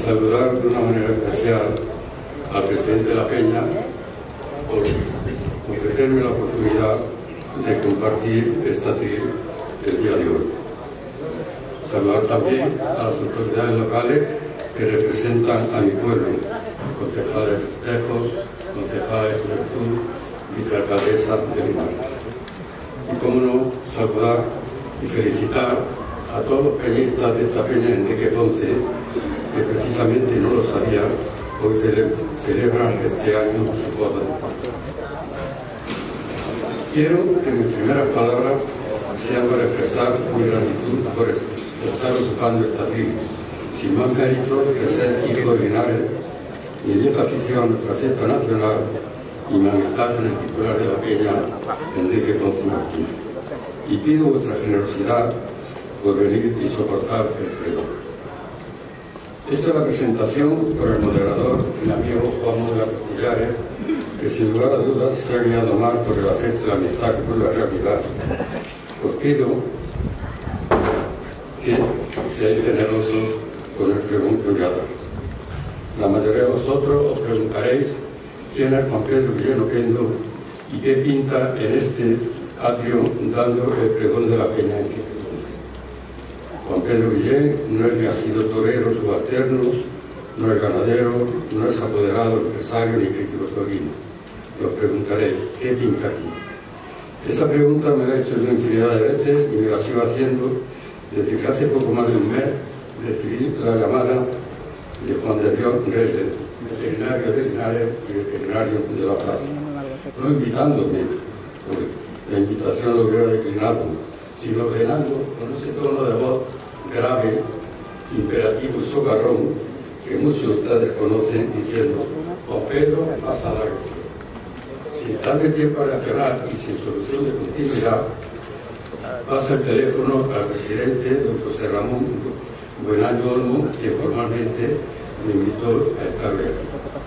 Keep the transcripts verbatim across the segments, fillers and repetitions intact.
saludar de una manera especial al presidente de la Peña por ofrecerme la oportunidad de compartir esta tril el día de hoy. Saludar también a las autoridades locales que representan a mi pueblo, concejales de festejos, concejales de juventud, vicealcaldesa de Linares. Y cómo no, saludar y felicitar a todos los peñistas de esta peña Enrique Ponce, que precisamente no lo sabía, hoy cele celebran este año su boda de paz. Quiero que mis primeras palabras sean para expresar mi gratitud por estar ocupando esta tribuna, sin más méritos que ser hijo de Linares, mi vieja afición a nuestra fiesta nacional y mi amistad con el titular de la peña, Enrique Ponce Martínez. Y pido vuestra generosidad por venir y soportar el pregón. Esta es la presentación por el moderador, mi amigo Juan de la Costillares, que sin lugar a dudas se ha guiado más por el afecto y la amistad que por la realidad. Os pido que seáis generosos con el pregón que voy a dar. La mayoría de vosotros os preguntaréis quién es Juan Pedro Guillén Oquendo y qué pinta en este atrio dando el pregón de la Peña en que Juan Pedro Guillén no es ni ha sido torero subalterno, no es ganadero, no es apoderado, empresario ni crítico torino. Y os preguntaréis, ¿qué pinta aquí? Esa pregunta me la he hecho yo infinidad de veces y me la sigo haciendo desde que hace poco más de un mes recibí la llamada de Juan de Dios Reyes, veterinario de Linares y veterinario de La Plaza, no invitándome, porque la invitación lo hubiera declinado, sino ordenando con ese tono de voz grave, imperativo y socarrón que muchos de ustedes conocen, diciendo: Juan Pedro, pasa largo. Sin darle tiempo a reaccionar y sin solución de continuidad, pasa el teléfono al presidente, don José Ramón Buenaño Olmo, que formalmente me invitó a estar aquí.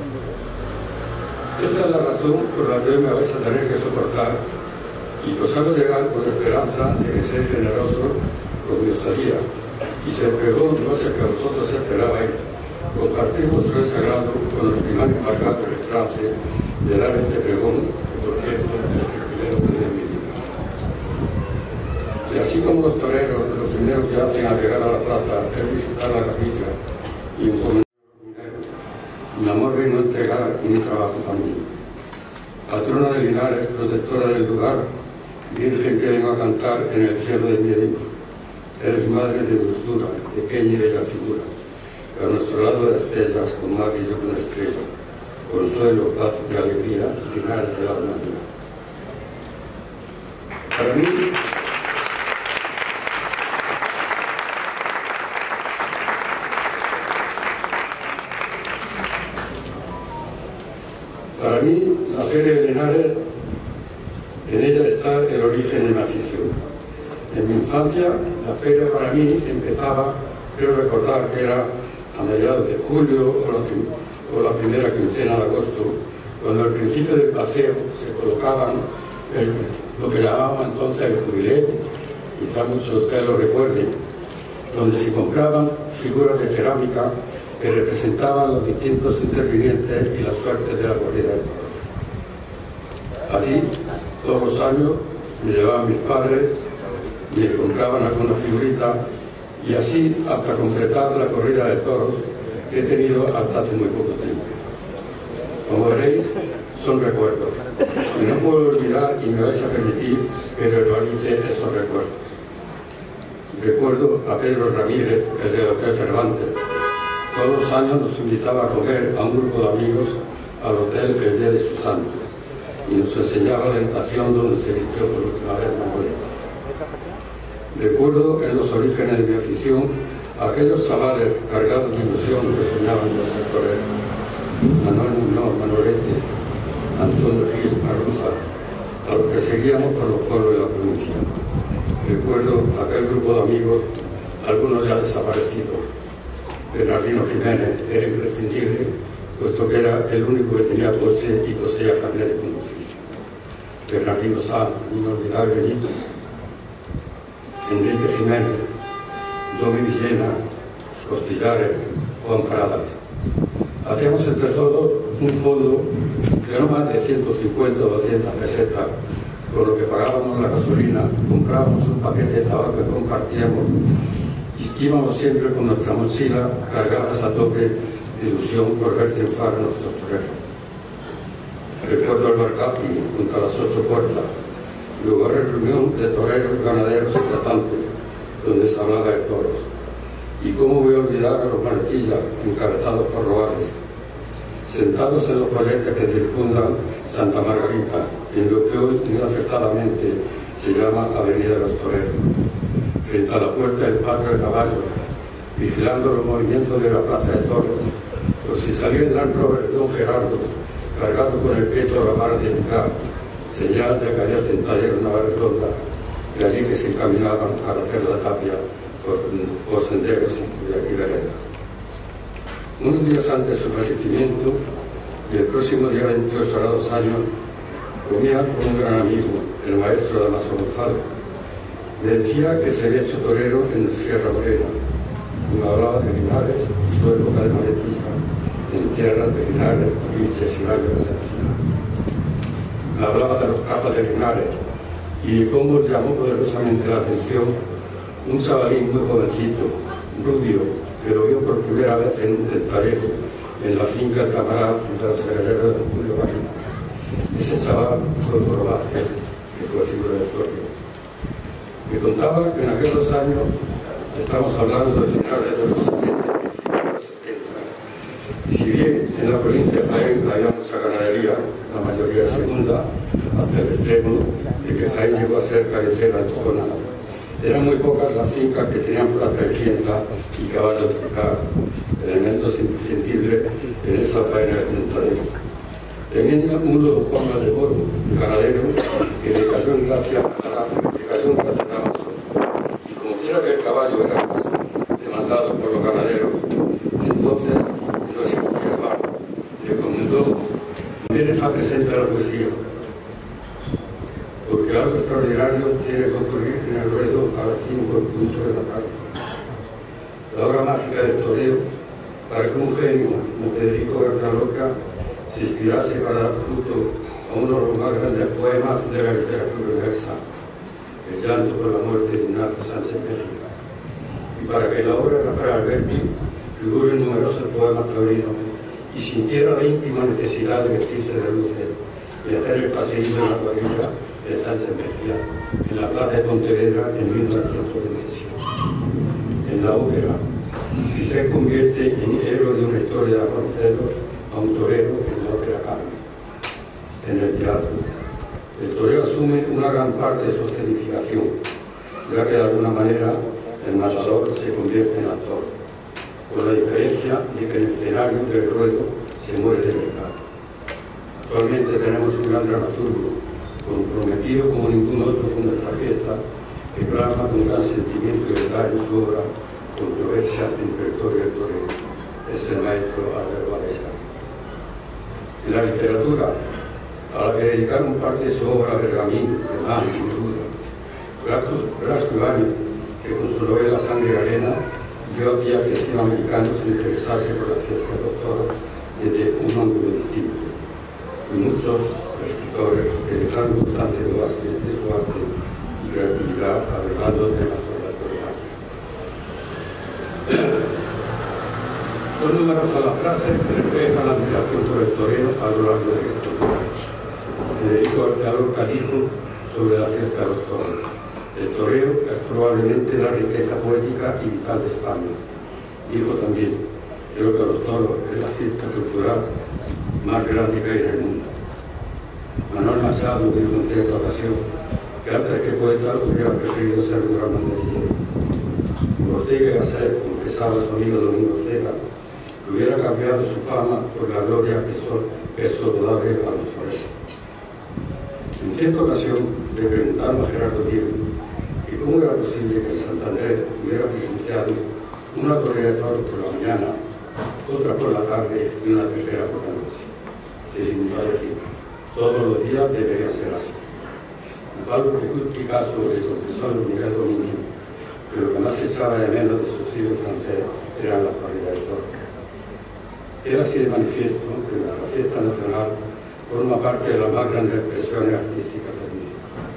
Esta es la razón por la que hoy me vais a tener que soportar, y os hago llegar con la esperanza de que seáis generosos con mi osadía, y se pregó no sé que vosotros esperabais, compartir vuestro desagrado con los que me han embarcado en el trance de dar este pregón, que por cierto es el primero de mi vida. Y así como los toreros, lo primero que hacen al llegar a la plaza es visitar la capilla y encomendar a los mineros, mi amor vengo a entregar y mi trabajo también. Patrona de Linares, protectora del lugar, Virgen que vengo a cantar en el cielo de mi Edén. Eres madre de dulzura, pequeña y bella figura, que a nuestro lado de las estrellas, con más brillo que una estrella, consuelo, paz y alegría, Linares de la humanidad. Para mí, para mí, la Feria de Linares, en ella está el origen de mi afición. En mi infancia, la feria para mí empezaba, creo recordar que era a mediados de julio o la, o la primera quincena de agosto, cuando al principio del paseo se colocaban el, lo que llamaban entonces el jubileo, quizá muchos de ustedes lo recuerden, donde se compraban figuras de cerámica que representaban los distintos intervinientes y las suertes de la corrida de toros. Allí, todos los años, me llevaban mis padres, me compraban alguna figurita y así hasta completar la corrida de toros que he tenido hasta hace muy poco tiempo. Como veréis, son recuerdos y no puedo olvidar, y me vais a permitir que realice esos recuerdos. Recuerdo a Pedro Ramírez, el del Hotel Cervantes. Todos los años nos invitaba a comer a un grupo de amigos al hotel el día de su santo y nos enseñaba la estación donde se vistió por última vez Manolete. Recuerdo en los orígenes de mi afición a aquellos chavales cargados de ilusión que soñaban con ser toreros. Manuel Muñoz, Manolete, Antonio Gil, Arruza, a los que seguíamos por los pueblos de la provincia. Recuerdo aquel grupo de amigos, algunos ya desaparecidos. Bernardino Jiménez era imprescindible, puesto que era el único que tenía coche y poseía carnet de conducir. Bernardino Sanz, inolvidable Benito, Enrique Jiménez, Domi Villena, Costillares, Juan Pradas. Hacíamos entre todos un fondo de no más de ciento cincuenta o doscientas pesetas, con lo que pagábamos la gasolina, comprábamos un paquete de tabaco que compartíamos y íbamos siempre con nuestra mochila cargadas a tope de ilusión por ver triunfar a nuestros toreros. Recuerdo el Barcapi junto a las ocho puertas, lugar de reunión de toreros, ganaderos y tratantes, donde se hablaba de toros. Y cómo voy a olvidar a los manetillas encabezados por Roales, sentados en los proyectos que circundan Santa Margarita, en lo que hoy muy acertadamente se llama Avenida de los Toreros, frente a la puerta del Patio de Caballos, vigilando los movimientos de la Plaza de Toros, por si salía el Land Rover de don Gerardo, cargado con el peto a la mar de Picar, señal de que había tentadero en Nava Redonda, de allí que se encaminaban para hacer la tapia por, por senderos y veredas. Unos días antes de su fallecimiento, y el próximo día veintiocho a dos años, comía con un gran amigo, el maestro Damaso González. Me decía que se había hecho torero en Sierra Morena, y me hablaba de Linares y su época de maletilla, en tierras de Linares, Pinches y Valles de la Encina. Me hablaba de los capas de Linares y de cómo llamó poderosamente la atención un chavalín muy jovencito, rubio, que lo vio por primera vez en un tentadero en la finca del camarada de los herederos de Julio Barrio. Ese chaval fue Toro Vázquez, que fue figura del toreo. Me contaba que en aquellos años, estamos hablando de finales de los sesenta, principios de los setenta, si bien en la provincia de Jaén había mucha ganadería, la mayoría segunda, hasta el extremo de que Jaén llegó a ser cabecera de zona, eran muy pocas las fincas que tenían plaza de tienda y caballos de picar, elementos imprescindibles en esa faena del tentadero. Tenía uno de Juan Valdeboro, ganadero, que le cayó en gracia a la, le cayó en gracia a Damaso. Y como quiera que el caballo era demandado por los ganaderos, entonces no existía el bar. Le comentó, también está presente la poesía, porque algo extraordinario tiene que ocurrir en el ruedo a las cinco en punto de la tarde. La obra mágica del toreo, para que un genio como Federico García Lorca se inspirase para dar fruto a uno de los más grandes poemas de la literatura universal, El llanto por la muerte de Ignacio Sánchez Mejía, y para que la obra de Rafael Alberti figure en numerosos poemas taurinos y sintiera la íntima necesidad de vestirse de luces y hacer el paseíto en la cuadrilla de Sánchez Mejía en la plaza de Pontevedra en mil novecientos veintisiete. En la ópera, y se convierte en héroe de una historia de amor y celos a un torero en la ópera Carmen. En el teatro, el torero asume una gran parte de su escenificación, ya que de alguna manera el matador se convierte en actor, con la diferencia de que en el escenario del ruedo se muere de verdad. Actualmente tenemos un gran dramaturgo, comprometido como ningún otro con nuestra fiesta, que plasma con gran sentimiento y verdad en su obra Controversia entre el toro y el torero. Es el maestro Alberto Varela. En la literatura, a la que dedicaron parte de su obra a Bergamín, Román y Neruda, Blasco Ibáñez, que con su novela Sangre y Arena dio a pie a que el cine americano se interesase por la fiesta de los toros desde un ángulo distinto. Y muchos escritores que dejaron constancia de su arte y creatividad abordando temas sobre la tauromaquia. Son numerosas las frases que reflejan la admiración por el torero a lo largo de la historia. Federico García Lorca dijo sobre la fiesta de los toros: el torero es probablemente la riqueza poética y vital de España. Dijo también: creo que los toros es la fiesta cultural más grande que hay en el mundo. Manuel Machado dijo en cierta ocasión que antes que poeta hubiera preferido ser un gran banderillero. Ortega y Gasset confesaba a su amigo Domingo Ortega que hubiera cambiado su fama por la gloria que es saludable a los toreros. En cierta ocasión le preguntaron a Gerardo Diego que cómo era posible que en Santander hubiera presenciado una corrida de toros por la mañana, otra por la tarde y una tercera por la noche. Se limitó a decir: todos los días deberían ser así. Algo que Picasso le confesó a Miguel Domingo, que lo que más echaba de menos de su siglo francés eran las corridas de toros. Queda así de manifiesto que nuestra fiesta nacional forma parte de las más grandes expresiones artísticas del mundo.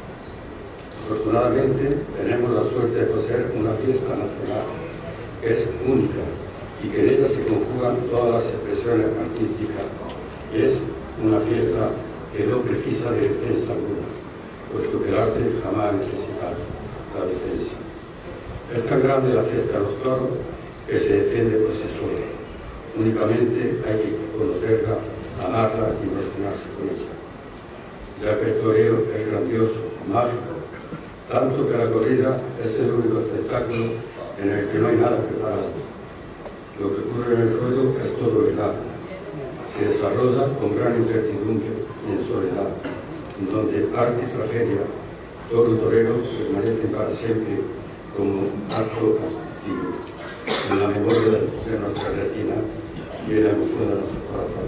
Afortunadamente, tenemos la suerte de poseer una fiesta nacional que es única y que en ella se conjugan todas las expresiones artísticas. Es una fiesta que no precisa de defensa alguna, puesto que el arte jamás ha necesitado la defensa. Es tan grande la fiesta de los toros que se defiende por sí sola. Únicamente hay que conocerla, amarla y emocionarse con ella. Ya que el toreo es grandioso, mágico, tanto que la corrida es el único espectáculo en el que no hay nada preparado. Lo que ocurre en el ruedo es todo velado. Se desarrolla con gran incertidumbre y en soledad, donde arte y tragedia, toro y torero permanecen para siempre como acto activo, en la memoria de, de nuestra retina y en la emoción de nuestro corazón.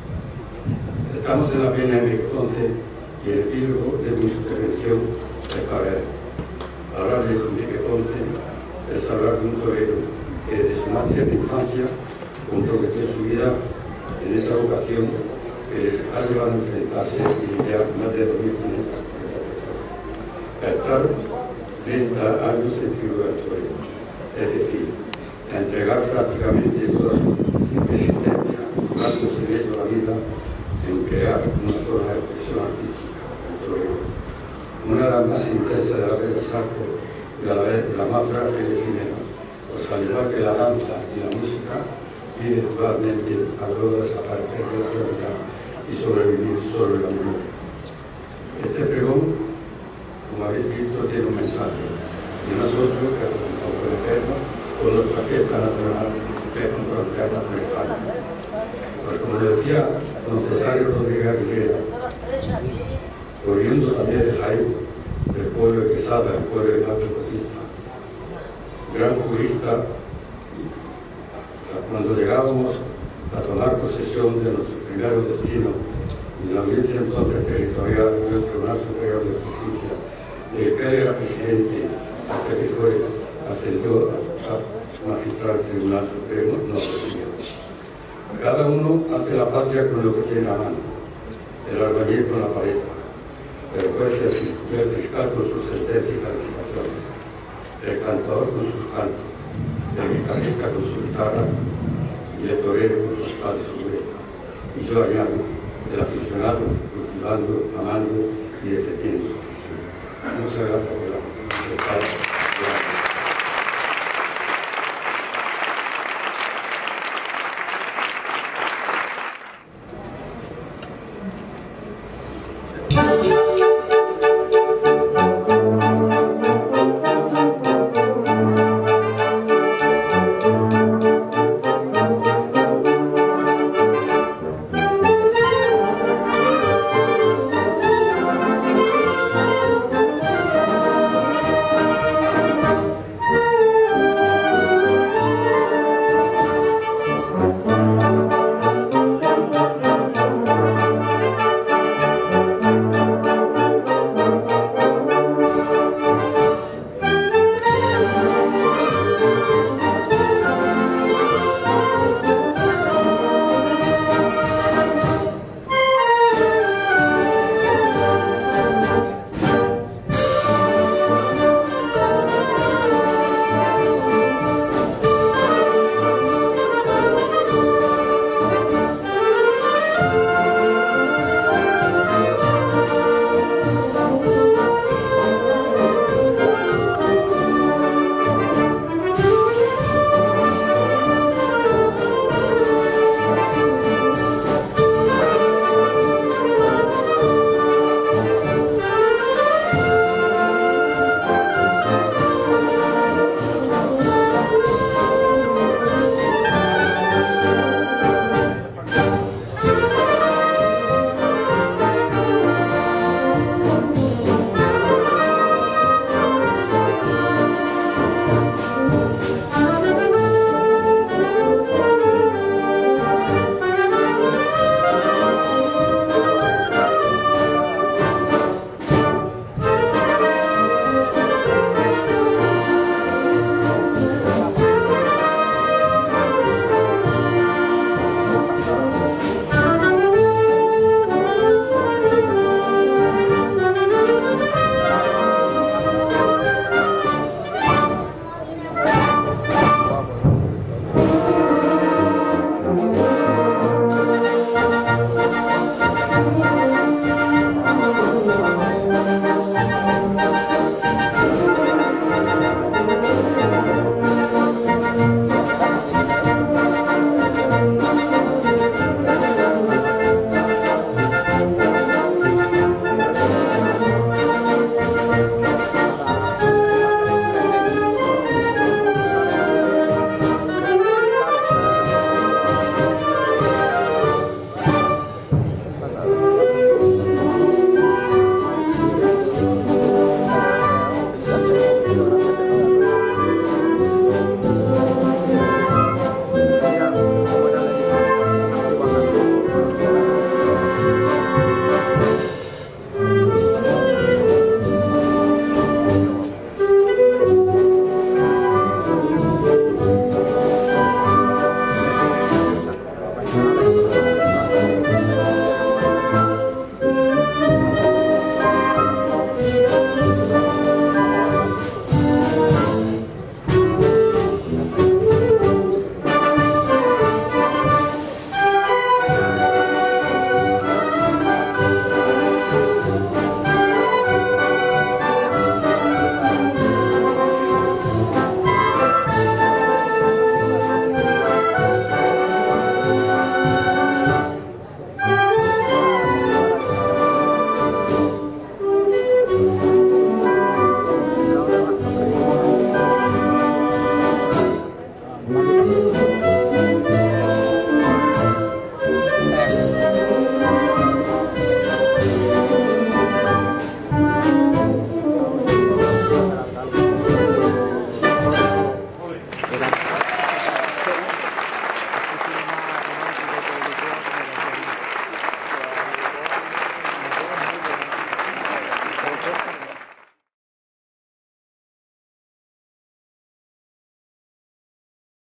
Estamos en la plena Enrique once y el epílogo de mi intervención es para él. Hablar de Enrique once es hablar de un torero que desde su más tierna infancia comprometió su vida en esa vocación que les ha llevado a enfrentarse y lidiar más de dos mil quinientas a estar treinta años en figura del torero, es decir, a entregar prácticamente toda su existencia, dándose en ello la vida en crear una zona de expresión artística del torero, una de las más intensas de las bellas artes y a la vez la más frágil del cinema, pues al igual que la danza y la música, vive totalmente a luego de desaparecer de la realidad y sobrevivir solo en la memoria. Este pregón, como habéis visto, tiene un mensaje, y nosotros que comprometernos con nuestra fiesta nacional que es comprometernos con España. Pues como decía don Cesario Rodríguez Aguilera, oriundo también de Jaén, del pueblo de Quesada, el pueblo de Ignacio Cotista, gran jurista. Cuando llegábamos a tomar posesión de nuestro primer destino en la audiencia entonces territorial del Tribunal Superior de Justicia, de que él era presidente hasta que fue ascendió a magistrado del Tribunal Supremo, no presidente. Cada uno hace la patria con lo que tiene a mano, el albañil con la paleta, el juez y el fiscal con sus sentencias y calificaciones, el cantador con sus cantos, el guitarrista con su guitarra y el torero con sus padres y su dureza. Y yo añado, el aficionado cultivando, amando y defendiendo su afición. Muchas gracias por la oportunidad.